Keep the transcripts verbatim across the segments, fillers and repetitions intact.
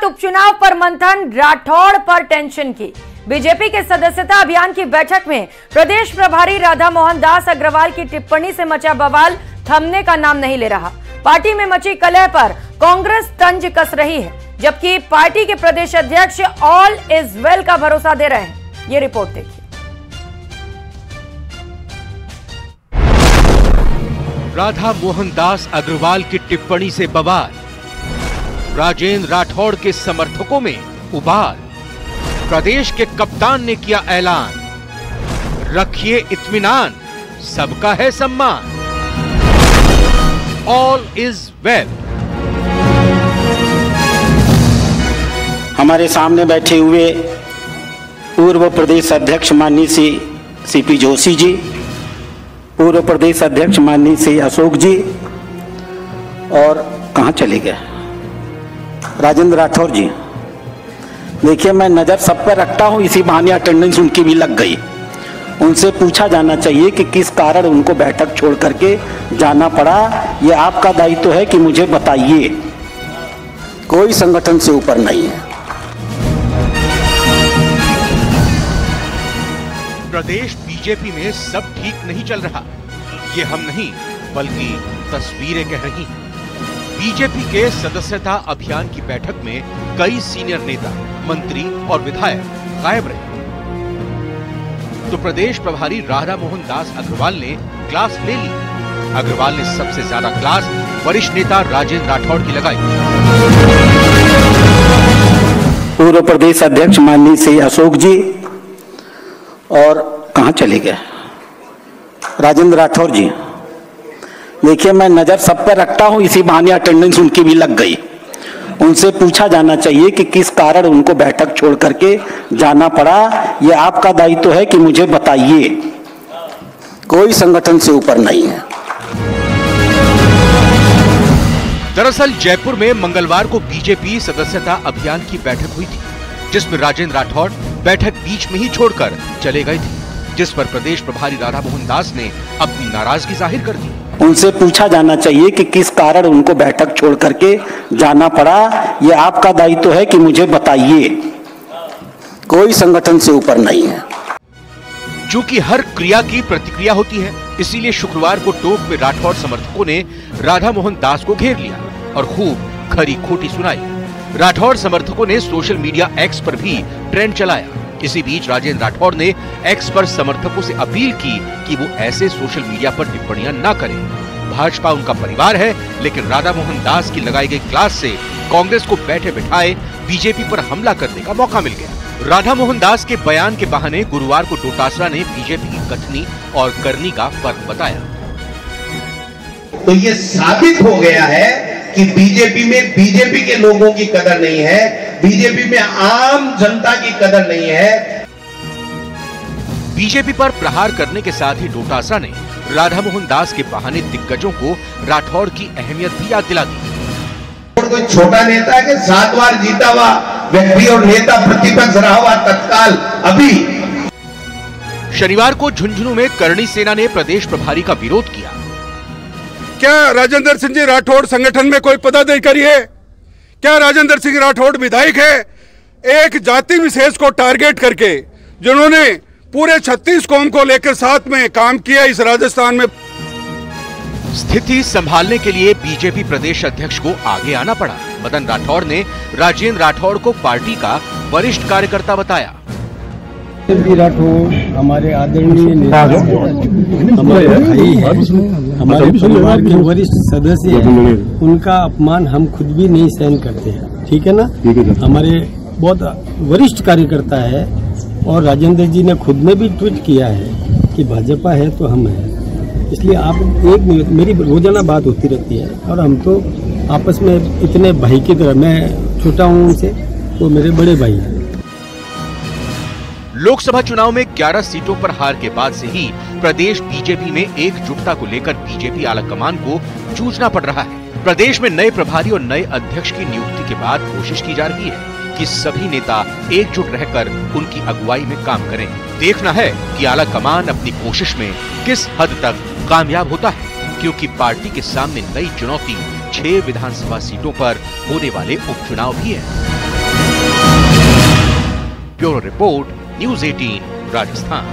गुजरात उपचुनाव पर मंथन, राठौड़ पर टेंशन की। बीजेपी के सदस्यता अभियान की बैठक में प्रदेश प्रभारी राधा मोहन दास अग्रवाल की टिप्पणी से मचा बवाल थमने का नाम नहीं ले रहा। पार्टी में मची कलह पर कांग्रेस तंज कस रही है, जबकि पार्टी के प्रदेश अध्यक्ष ऑल इज वेल का भरोसा दे रहे हैं। ये रिपोर्ट देखिए। राधा मोहन दास अग्रवाल की टिप्पणी से बवाल, राजेंद्र राठौड़ के समर्थकों में उबाल। प्रदेश के कप्तान ने किया ऐलान, रखिए इत्मीनान, सबका है सम्मान, ऑल इज वेल। हमारे सामने बैठे हुए पूर्व प्रदेश अध्यक्ष माननीय श्री सीपी जोशी जी, पूर्व प्रदेश अध्यक्ष माननीय श्री अशोक जी, और कहाँ चले गए राजेंद्र राठौर जी। देखिए, मैं नज़र सब पर रखता हूँ, इसी बहाने अटेंडेंस उनकी भी लग गई। उनसे पूछा जाना चाहिए कि किस कारण उनको बैठक छोड़ करके जाना पड़ा। ये आपका दायित्व है कि मुझे बताइए। कोई संगठन से ऊपर नहीं है। प्रदेश बीजेपी में सब ठीक नहीं चल रहा, ये हम नहीं बल्कि तस्वीरें कह रही हैं। बीजेपी के सदस्यता अभियान की बैठक में कई सीनियर नेता, मंत्री और विधायक गायब रहे, तो प्रदेश प्रभारी राधा मोहन दास अग्रवाल ने क्लास ले ली। अग्रवाल ने सबसे ज्यादा क्लास वरिष्ठ नेता राजेंद्र राठौड़ की लगाई। पूर्व प्रदेश अध्यक्ष माननीय श्री अशोक जी, और कहाँ चले गए राजेंद्र राठौर जी। देखिए, मैं नज़र सब पर रखता हूँ, इसी बहाने अटेंडेंस उनकी भी लग गई। उनसे पूछा जाना चाहिए कि किस कारण उनको बैठक छोड़ करके जाना पड़ा। ये आपका दायित्व है कि मुझे बताइए। कोई संगठन से ऊपर नहीं है। दरअसल जयपुर में मंगलवार को बीजेपी सदस्यता अभियान की बैठक हुई थी, जिसमें राजेंद्र राठौड़ बैठक बीच में ही छोड़कर चले गए थे, जिस पर प्रदेश प्रभारी राधा मोहन दास ने अपनी नाराजगी जाहिर कर दी। उनसे पूछा जाना चाहिए कि किस कारण उनको बैठक छोड़ करके जाना पड़ा। ये आपका दायित्व है कि मुझे बताइए। कोई संगठन से ऊपर नहीं है। चूंकि हर क्रिया की प्रतिक्रिया होती है, इसीलिए शुक्रवार को टोक में राठौड़ समर्थकों ने राधा मोहन दास को घेर लिया और खूब खरी खोटी सुनाई। राठौड़ समर्थकों ने सोशल मीडिया एक्स पर भी ट्रेंड चलाया। इसी बीच राजेंद्र राठौड़ ने एक्स पर समर्थकों से अपील की कि वो ऐसे सोशल मीडिया पर टिप्पणियां न करें। भाजपा उनका परिवार है, लेकिन राधा मोहन दास की लगाई गई क्लास से कांग्रेस को बैठे बिठाए बीजेपी पर हमला करने का मौका मिल गया। राधा मोहन दास के बयान के बहाने गुरुवार को डोटासरा ने बीजेपी की कथनी और करनी का फर्क बताया। तो ये साबित हो गया है कि बीजेपी में बीजेपी के लोगों की कदर नहीं है, बीजेपी में आम जनता की कदर नहीं है। बीजेपी पर प्रहार करने के साथ ही डोटासरा ने राधा मोहन दास के बहाने दिग्गजों को राठौड़ की अहमियत भी याद दिला दी। और कोई छोटा नेता के सात बार जीता हुआ व्यक्ति और नेता प्रतिपक्ष रहा हुआ तत्काल अभी। शनिवार को झुंझुनू में करणी सेना ने प्रदेश प्रभारी का विरोध किया। क्या राजेंद्र सिंह जी राठौड़ संगठन में कोई पदाधिकारी है? क्या राजेंद्र सिंह राठौड़ विधायक है? एक जाति विशेष को टारगेट करके जिन्होंने पूरे छत्तीस कौम को लेकर साथ में काम किया इस राजस्थान में। स्थिति संभालने के लिए बीजेपी प्रदेश अध्यक्ष को आगे आना पड़ा। मदन राठौड़ ने राजेंद्र राठौड़ को पार्टी का वरिष्ठ कार्यकर्ता बताया। राठौड़ हमारे आदरणीय नेता, हमारे भाई है, हमारे परिवार के वरिष्ठ सदस्य हैं। उनका अपमान हम खुद भी नहीं सहन करते हैं, ठीक है ना। हमारे बहुत वरिष्ठ कार्यकर्ता है, और राजेंद्र जी ने खुद में भी ट्वीट किया है कि भाजपा है तो हम हैं। इसलिए आप एक मेरी रोजाना बात होती रहती है, और हम तो आपस में इतने भाई की तरह, मैं छोटा हूँ उनसे, वो मेरे बड़े भाई हैं। लोकसभा चुनाव में ग्यारह सीटों पर हार के बाद से ही प्रदेश बीजेपी में एकजुटता को लेकर बीजेपी आलाकमान को जूझना पड़ रहा है। प्रदेश में नए प्रभारी और नए अध्यक्ष की नियुक्ति के बाद कोशिश की जा रही है कि सभी नेता एकजुट रहकर उनकी अगुवाई में काम करें। देखना है कि आलाकमान अपनी कोशिश में किस हद तक कामयाब होता है, क्योंकि पार्टी के सामने नई चुनौती छह विधानसभा सीटों पर होने वाले उपचुनाव भी है। ब्यूरो रिपोर्ट, न्यूज़ अठारह राजस्थान।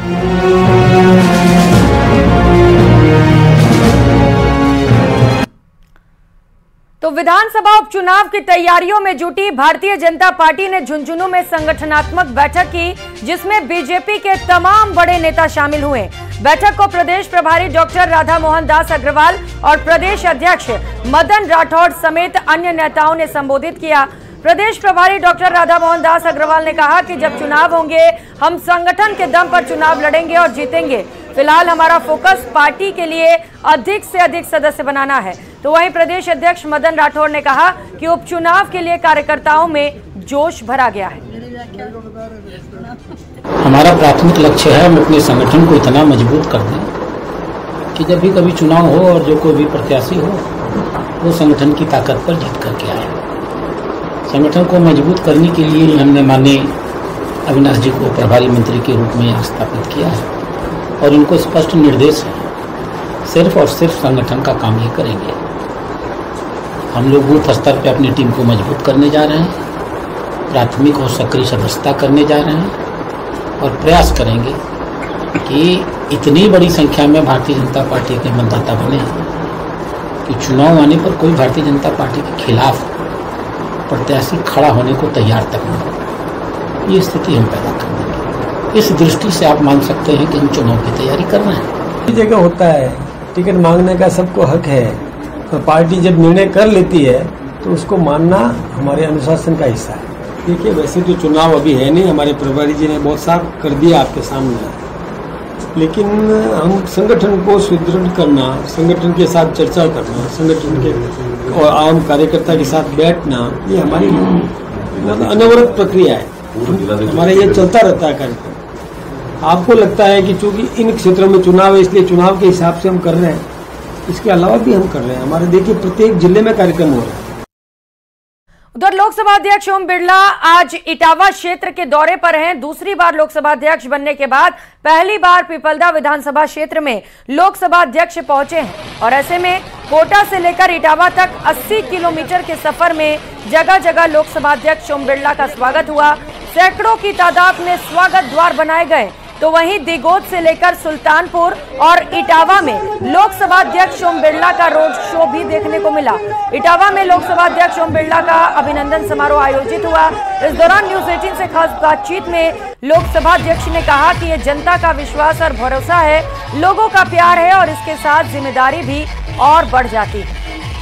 तो विधानसभा उपचुनाव की तैयारियों में जुटी भारतीय जनता पार्टी ने झुंझुनू में संगठनात्मक बैठक की, जिसमें बीजेपी के तमाम बड़े नेता शामिल हुए। बैठक को प्रदेश प्रभारी डॉक्टर राधा मोहन दास अग्रवाल और प्रदेश अध्यक्ष मदन राठौड़ समेत अन्य नेताओं ने संबोधित किया। प्रदेश प्रभारी डॉक्टर राधा मोहन दास अग्रवाल ने कहा कि जब चुनाव होंगे हम संगठन के दम पर चुनाव लड़ेंगे और जीतेंगे। फिलहाल हमारा फोकस पार्टी के लिए अधिक से अधिक सदस्य बनाना है। तो वहीं प्रदेश अध्यक्ष मदन राठौड़ ने कहा कि उपचुनाव के लिए कार्यकर्ताओं में जोश भरा गया है। हमारा प्राथमिक लक्ष्य है हम अपने संगठन को इतना मजबूत कर दें कि जब भी कभी चुनाव हो और जो कोई भी प्रत्याशी हो वो संगठन की ताकत पर जीत करके आए। संगठन को मजबूत करने के लिए हमने माननीय अविनाश जी को प्रभारी मंत्री के रूप में स्थापित किया है और उनको स्पष्ट निर्देश है, सिर्फ और सिर्फ संगठन का काम ये करेंगे। हम लोग बूथ स्तर पर अपनी टीम को मजबूत करने जा रहे हैं, प्राथमिक और सक्रिय सदस्यता करने जा रहे हैं और प्रयास करेंगे कि इतनी बड़ी संख्या में भारतीय जनता पार्टी के मतदाता बने कि चुनाव आने पर कोई भारतीय जनता पार्टी के खिलाफ प्रत्याशी खड़ा होने को तैयार तक न हो। ये स्थिति हम पैदा कर देंगे। इस दृष्टि से आप मान सकते हैं कि हम चुनाव की तैयारी कर रहे हैं। इस जगह होता है, टिकट मांगने का सबको हक है और पार्टी जब निर्णय कर लेती है तो उसको मानना हमारे अनुशासन का हिस्सा है। देखिए, वैसे तो चुनाव अभी है नहीं, हमारे प्रभारी जी ने बहुत साफ कर दिया आपके सामने, लेकिन हम संगठन को सुदृढ़ करना, संगठन के साथ चर्चा करना, संगठन के और आम कार्यकर्ता के साथ बैठना, ये हमारी अनवरत प्रक्रिया है। हमारा ये चलता रहता है कार्यक्रम। आपको लगता है कि चूंकि इन क्षेत्रों में चुनाव है इसलिए चुनाव के हिसाब से हम कर रहे हैं, इसके अलावा भी हम कर रहे हैं। हमारे देखिए प्रत्येक जिले में कार्यक्रम हो रहा है। उधर लोकसभा अध्यक्ष ओम बिरला आज इटावा क्षेत्र के दौरे पर हैं। दूसरी बार लोकसभा अध्यक्ष बनने के बाद पहली बार पिपलदा विधानसभा क्षेत्र में लोकसभा अध्यक्ष पहुंचे हैं और ऐसे में कोटा से लेकर इटावा तक अस्सी किलोमीटर के सफर में जगह जगह लोकसभा अध्यक्ष ओम बिरला का स्वागत हुआ। सैकड़ों की तादाद में स्वागत द्वार बनाए गए। तो वहीं दिगोद से लेकर सुल्तानपुर और इटावा में लोकसभा अध्यक्ष ओम बिरला का रोड शो भी देखने को मिला। इटावा में लोकसभा अध्यक्ष ओम बिरला का अभिनंदन समारोह आयोजित हुआ। इस दौरान न्यूज़ अठारह से खास बातचीत में लोकसभा अध्यक्ष ने कहा कि ये जनता का विश्वास और भरोसा है, लोगों का प्यार है और इसके साथ जिम्मेदारी भी और बढ़ जाती है।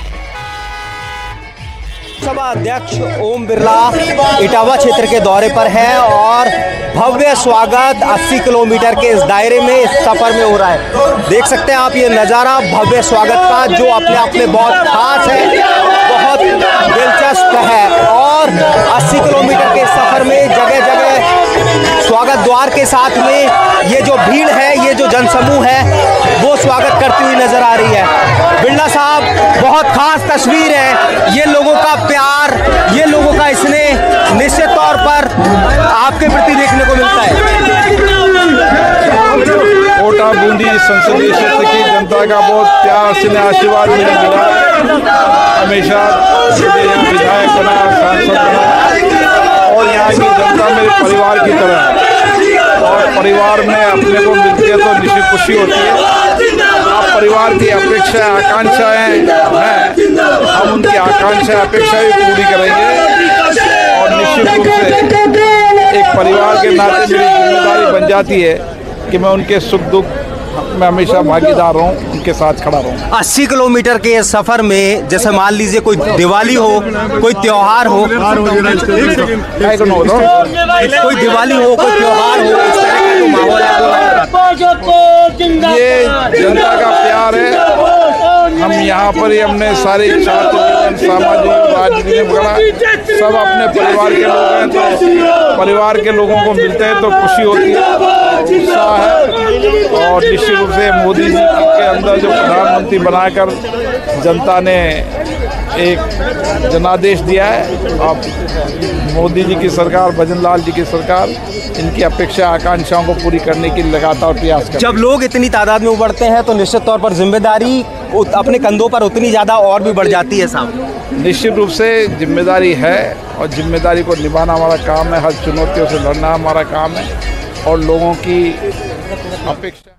लोकसभा अध्यक्ष ओम बिरला इटावा क्षेत्र के दौरे पर हैं और भव्य स्वागत अस्सी किलोमीटर के इस दायरे में इस सफर में हो रहा है। देख सकते हैं आप ये नज़ारा भव्य स्वागत का, जो अपने आप में बहुत खास है, बहुत दिलचस्प है। और अस्सी किलोमीटर के सफर में जगह जगह स्वागत द्वार के साथ में ये जो भीड़ है, ये जो जनसमूह है, वो स्वागत करती हुई नजर आ रही है। बिरला साहब, बहुत खास तस्वीर है, ये लोगों का प्यार, ये लोगों का स्नेह निश्चित तौर पर आपके प्रति देखने को मिलता है। कोटा बूंदी संसदीय क्षेत्र की जनता का बहुत प्यार स्नेह आशीर्वाद मुझे मिला। हमेशा मुझे यहाँ विधायक बना, सांसद बना और यहाँ की जनता मेरे परिवार की तरह है और परिवार में अपने को मिलती है तो निश्चित खुशी होती है। आप परिवार की अपेक्षा आकांक्षाएं हैं, हम उनकी आकांक्षाएं अपेक्षाएं भी पूरी करेंगे और निश्चित रूप से एक परिवार के नाते मेरी जिम्मेदारी बन जाती है कि मैं उनके सुख दुख मैं हमेशा भागीदार रहूं, उनके साथ खड़ा रहूं। अस्सी किलोमीटर के सफर में जैसे मान लीजिए कोई दिवाली हो, कोई त्योहार हो, कोई दिवाली हो, कोई त्योहार हो, इस तरह का जो माहौल है, ये जनता का प्यार है। हम यहाँ पर ही हमने सारे छात्र जीवन, सामाजिक राजनीति पकड़ा, सब अपने परिवार के लोग हैं, तो परिवार के लोगों को मिलते हैं तो खुशी होती है, उत्साह है। और निश्चित रूप से मोदी जी के अंदर जो प्रधानमंत्री बनाकर जनता ने एक जनादेश दिया है, अब मोदी जी की सरकार, भजन लाल जी की सरकार इनकी अपेक्षा आकांक्षाओं को पूरी करने की लगातार प्रयास कर। जब लोग इतनी तादाद में उमड़ते हैं तो निश्चित तौर पर जिम्मेदारी उत, अपने कंधों पर उतनी ज़्यादा और भी बढ़ जाती है साहब। निश्चित रूप से जिम्मेदारी है और जिम्मेदारी को निभाना हमारा काम है, हर चुनौतियों से लड़ना हमारा काम है और लोगों की अपेक्षा